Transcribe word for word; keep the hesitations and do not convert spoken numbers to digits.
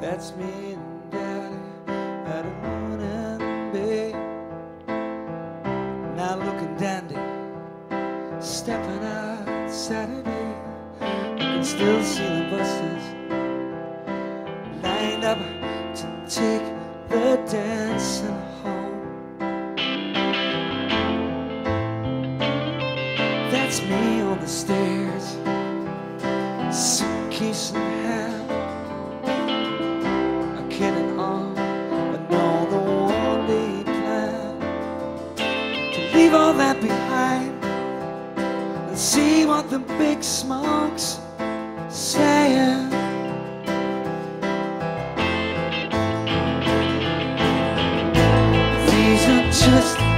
That's me and Daddy at a moon and bay, now looking dandy, stepping out Saturday. You can still see the buses lined up to take the dancing home. That's me on the stairs, suitcase in hand, a kid and arm, and all the one-day plan to leave all that behind and see what the big smoke's saying. These are just